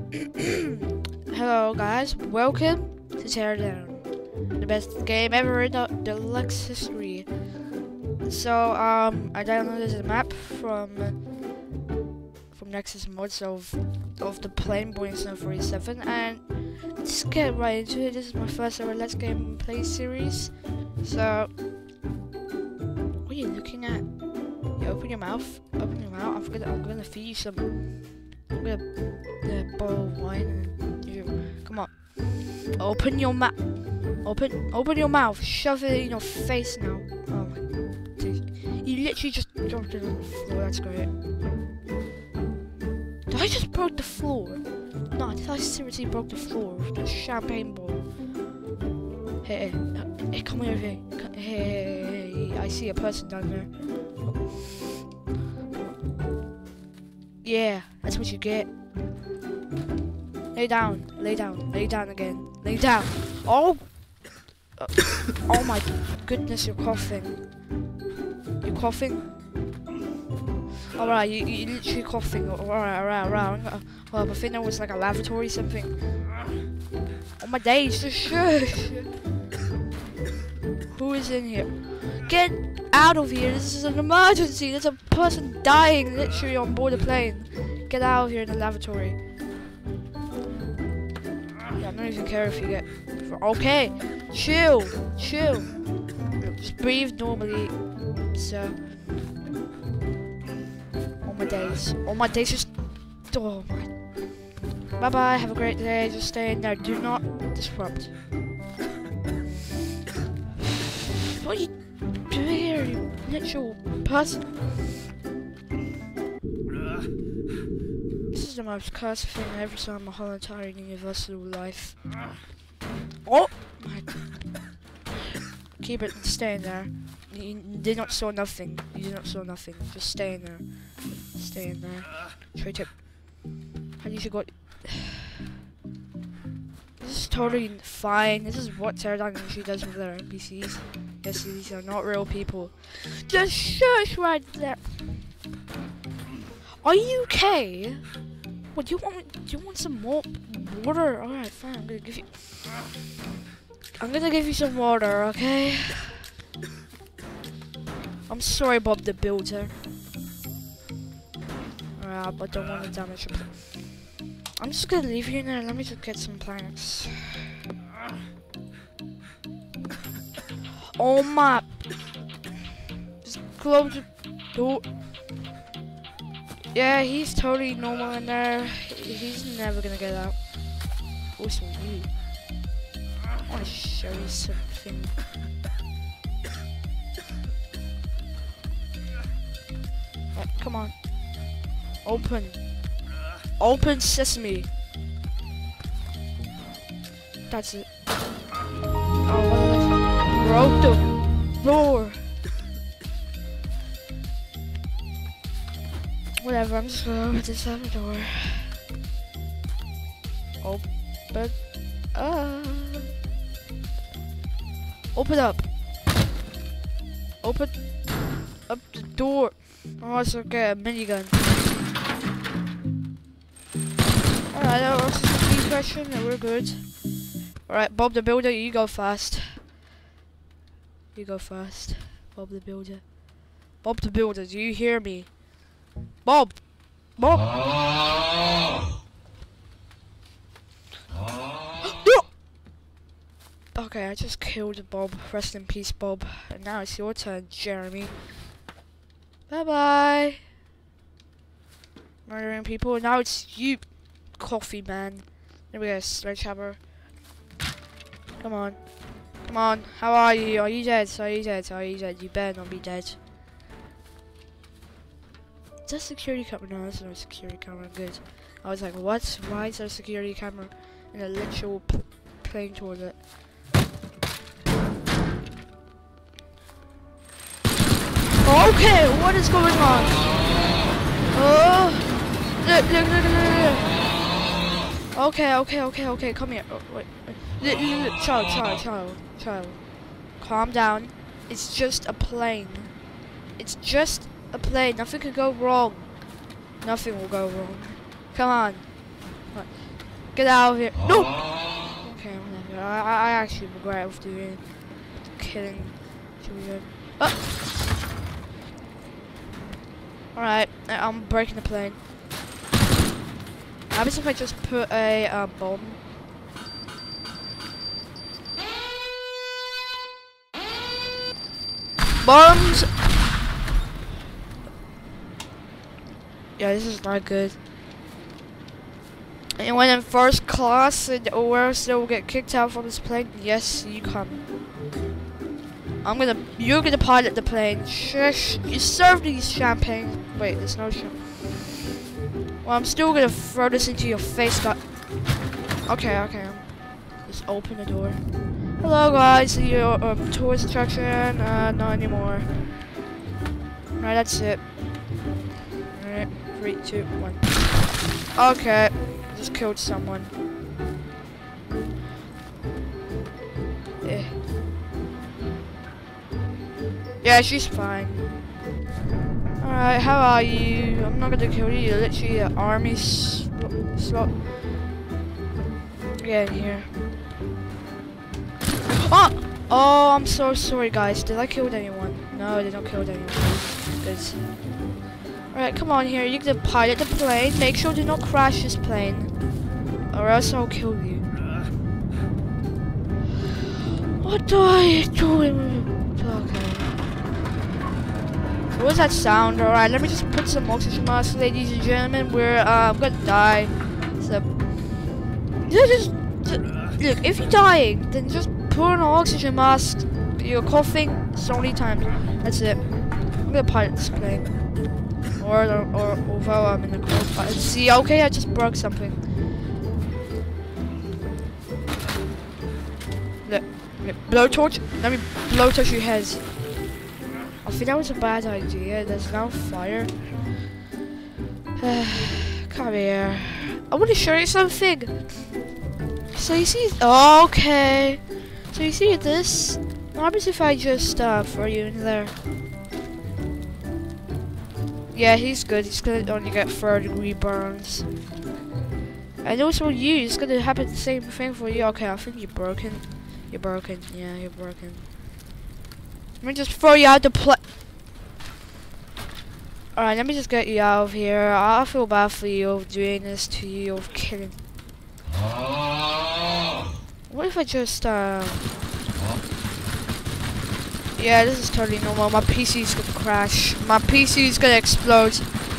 Hello guys, welcome to Teardown, the best game ever in the deluxe history. So I downloaded a map from Nexus mods of the plane Boeing 747, and let's get right into it. This is my first ever Let's Game Play series. So what are you looking at? You open your mouth. Open your mouth. I'm gonna feed you some. I'm gonna bowl of wine and you. Come on. Open your mouth. Open your mouth. Shove it in your face now. Oh my God. You literally just dropped it on the floor. That's great. Did I just broke the floor? No, I seriously broke the floor with a champagne bottle. Hey, come over here. Hey, I see a person down there. Yeah, that's what you get. Lay down again. Lay down. Oh! Oh my goodness, you're coughing. You're coughing? Alright, you're literally coughing. Alright. I think that was like a lavatory something. Oh my days, just shush! Who is in here? Get out of here, this is an emergency. There's a person dying literally on board the plane. Get out of here in the lavatory. Yeah, I don't even care if you get... Okay, chill. Just breathe normally, sir. All my days just... Oh my... Bye-bye, have a great day, just stay in there. Do not disrupt. What are you doing here, you literal person? This is the most cursed thing I ever saw in my whole entire universal life. Oh my God. Keep it staying there. You did not saw nothing. You did not saw nothing. Just stay in there. Stay in there. Try tip. How do you go? This is totally fine. This is what Teardown usually does with their NPCs. Yes, these are not real people. Just shush right there. Are you okay? What do you want some more water? Alright, fine, I'm gonna give you some water, okay? I'm sorry, Bob the Builder. Alright, but don't want to damage your plants. I'm just gonna leave you in there. Let me just get some plants. Oh my! Just close the door. Yeah, he's totally normal in there. He's never gonna get out. Also, you. I want to show you something. Right, come on. Open sesame. That's it. Oh, broke the door. Whatever, I'm just gonna open this other door. Open up. Open up. Open up the door. Oh, it's okay, a minigun. Alright, that was just a key question and we're good. Alright, Bob the Builder, you go first. You go first, Bob the Builder. Bob the Builder, do you hear me? Bob! No! Okay, I just killed Bob. Rest in peace, Bob. And now it's your turn, Jeremy. Bye-bye. Murdering people. Now it's you, coffee man. There we go, sledgehammer. Come on. Come on. How are you? Are you dead? Are you dead? Are you dead? You better not be dead. Is that security camera? No, there's no security camera. Good. I was like, what? Why is there a security camera in a literal plane toilet? Okay, what is going on? Oh, look. Okay. Come here. Oh, wait. Child. Calm down. It's just a plane. It's just a plane. Nothing could go wrong. Nothing will go wrong. Come on. Get out of here. No! Okay, whatever. I actually regret of doing killing. Oh! Alright, I'm breaking the plane. How about if I just put a bomb? Bombs! Yeah, this is not good. Anyone in first class and or still will get kicked out from this plane? Yes, you come. You're gonna pilot the plane. Shush, you serve these champagne. Wait, there's no champagne. Well, I'm still gonna throw this into your face, but... Okay. Just open the door. Hello guys, your tourist attraction, not anymore. Alright, that's it. Alright, 3, 2, 1. Okay, just killed someone. Yeah, she's fine. Alright, how are you? I'm not gonna kill you, you're literally an army slot. Get in here. Oh! Oh, I'm so sorry guys. Did I kill anyone? No, I did not kill anyone. Good. Alright, come on here. You can pilot the plane. Make sure to not crash this plane. Or else I'll kill you. What are you doing? Okay. What was that sound? Alright, let me just put some oxygen mask, ladies and gentlemen. I'm gonna die. So, just look, if you're dying, then just put on an oxygen mask. You're coughing, it's only time. That's it. I'm gonna pilot this plane. Or although I'm in the cold. See, okay, I just broke something. Look, blowtorch. Let me blowtorch your heads. I think that was a bad idea. There's now fire. Come here. I want to show you something. So you see, okay. So you see this? What happens if I just throw you in there? Yeah, he's good. He's gonna only get 3rd-degree burns. And also you, it's gonna happen the same thing for you. Okay, I think you're broken. You're broken. Yeah, you're broken. Let me just throw you out the plane. Alright, let me just get you out of here. I feel bad for you of doing this to you, of killing. What if I just, yeah, this is totally normal. My PC's gonna crash. My PC's gonna explode.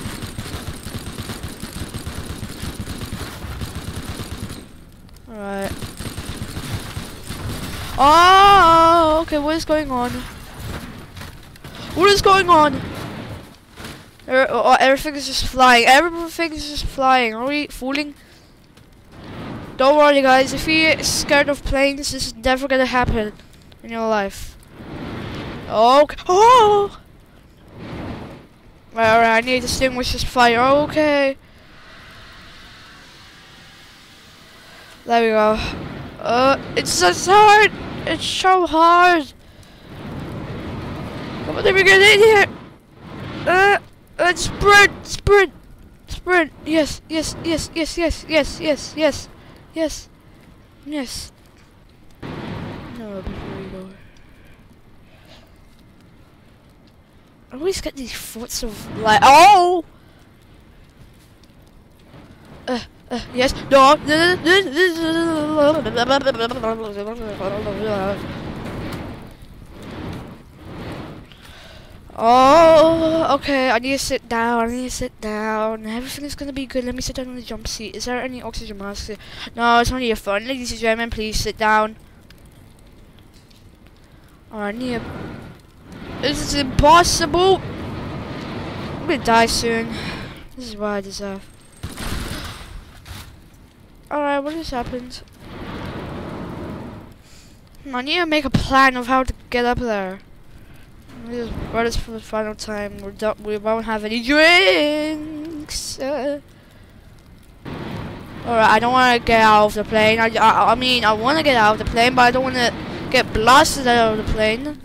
Alright. Oh, okay, what is going on? What is going on? Everything is just flying. Everything is just flying. Are we fooling? Don't worry, guys. If you're scared of planes, this is never gonna happen in your life. Okay. Oh! Alright, I need to extinguish this fire. Okay. There we go. It's so hard. It's so hard. Come on, let me get in here. Sprint. Yes. No, before we go. I always get these thoughts of like, oh! Yes, no. Oh, okay, I need to sit down, Everything is gonna be good. Let me sit down on the jump seat. Is there any oxygen masks here? No, it's only a phone. Ladies and gentlemen, please sit down. Oh, I need a... This is impossible! I'm gonna die soon. This is what I deserve. Alright, what just happened? I need to make a plan of how to get up there. Let me just run this for the final time. We won't have any drinks. Alright, I don't want to get out of the plane. I mean, I want to get out of the plane, but I don't want to get blasted out of the plane.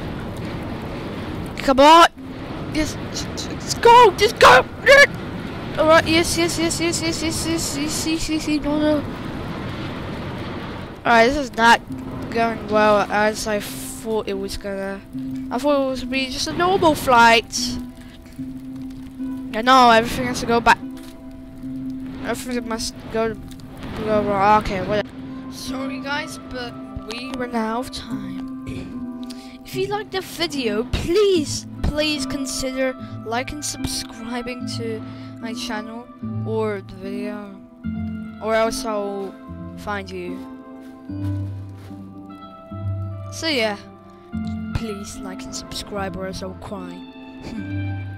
Come on! Just go! Alright, yes, no. Alright, this is not going well as I thought it was gonna. I thought it was be just a normal flight. And no, everything has to go back. Everything must go wrong. Okay, whatever. Sorry guys, but we ran out of time. If you liked the video, please consider liking and subscribing to my channel or the video, or else I'll find you. So yeah, please like and subscribe or else I'll cry.